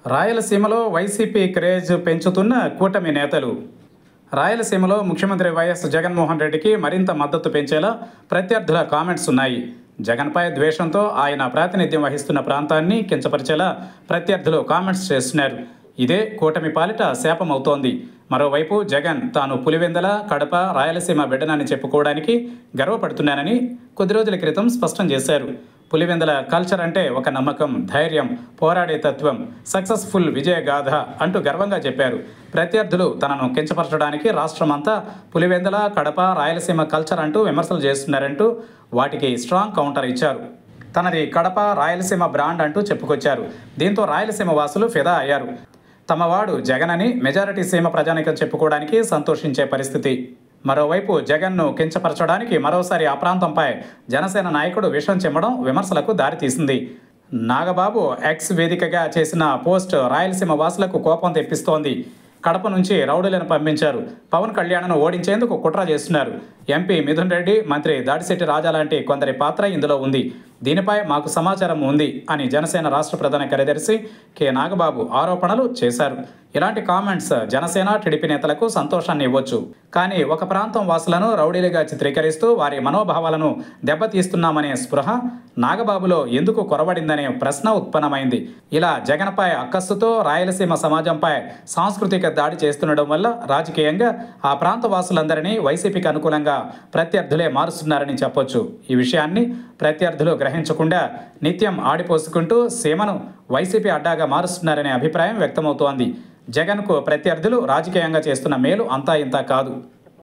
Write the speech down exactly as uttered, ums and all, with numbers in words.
రాయలసీమలో YCP craze పెంచుతున్న కూటమి నేతలు. రాయలసీమలో ముఖ్యమంత్రి వైఎస్ జగన్మోహన్ రెడ్డికి మరింత మద్దతు పెంచేలా ప్రత్యర్థుల కామెంట్స్ ఉన్నాయి. జగన్పై ద్వేషంతో ఆయన ప్రాతినిధ్యం వహిస్తున్న ప్రాంతాన్ని కించపరిచేలా ప్రత్యర్థులు కామెంట్స్ చేస్తున్నారు. ఇదే కూటమి పాలిట శాపమవుతోంది. మరోవైపు జగన్ తాను పులివెందల, కడప, రాయలసీమ బిడ్డనని చెప్పుకోవడానికి గర్వపడుతున్నానని కొద్ది రోజుల క్రితం స్పష్టం చేశారు. పులివెందల కల్చర్ అంటే ఒక నమ్మకం, ధైర్యం, పోరాడే తత్వం, సక్సెస్ఫుల్ విజయగాథ అంటూ గర్వంగా చెప్పారు. ప్రత్యర్థులు తనను కించపరచడానికి రాష్ట్రమంతా పులివెందల, కడప, రాయలసీమ కల్చర్ అంటూ విమర్శలు చేస్తున్నారంటూ వాటికి స్ట్రాంగ్ కౌంటర్ ఇచ్చారు. తనది కడప, రాయలసీమ బ్రాండ్ అంటూ చెప్పుకొచ్చారు. దీంతో రాయలసీమ వాసులు ఫిదా అయ్యారు. తమవాడు జగన్ అని మెజారిటీ సీమ ప్రజానికం చెప్పుకోవడానికి సంతోషించే పరిస్థితి. మరోవైపు జగన్ను కించపరచడానికి మరోసారి ఆ ప్రాంతంపై జనసేన నాయకుడు విషం చిమ్మడం విమర్శలకు దారితీసింది. నాగబాబు ఎక్స్ వేదికగా చేసిన పోస్ట్ రాయలసీమ వాసులకు కోపం తెప్పిస్తోంది. కడప నుంచి రౌడీలను పంపించారు, పవన్ కళ్యాణ్ను ఓడించేందుకు కుట్ర చేస్తున్నారు, ఎంపీ మిథున్ రెడ్డి, మంత్రి దాడిశెట్టి రాజా లాంటి కొందరి పాత్ర ఇందులో ఉంది, దీనిపై మాకు సమాచారం ఉంది అని జనసేన రాష్ట్ర ప్రధాన కార్యదర్శి కె నాగబాబు ఆరోపణలు చేశారు. ఇలాంటి కామెంట్స్ జనసేన, టీడీపీ నేతలకు సంతోషాన్ని ఇవ్వచ్చు. కానీ ఒక ప్రాంతం వాసులను రౌడీలుగా చిత్రీకరిస్తూ వారి మనోభావాలను దెబ్బతీస్తున్నామనే స్పృహ నాగబాబులో ఎందుకు కొరవడిందనే ప్రశ్న ఉత్పన్నమైంది. ఇలా జగన్పై అక్కస్సుతో రాయలసీమ సమాజంపై సాంస్కృతిక దాడి చేస్తుండడం వల్ల రాజకీయంగా ఆ ప్రాంత వాసులందరినీ వైసీపీకి అనుకూలంగా ప్రత్యర్థులే మారుస్తున్నారని చెప్పొచ్చు. ఈ విషయాన్ని ప్రత్యర్థులు గ్రహించకుండా నిత్యం ఆడిపోసుకుంటూ సీమను వైసీపీ అడ్డాగా మారుస్తున్నారనే అభిప్రాయం వ్యక్తమవుతోంది. జగన్కు ప్రత్యర్థులు రాజకీయంగా చేస్తున్న మేలు అంతా ఇంతా కాదు.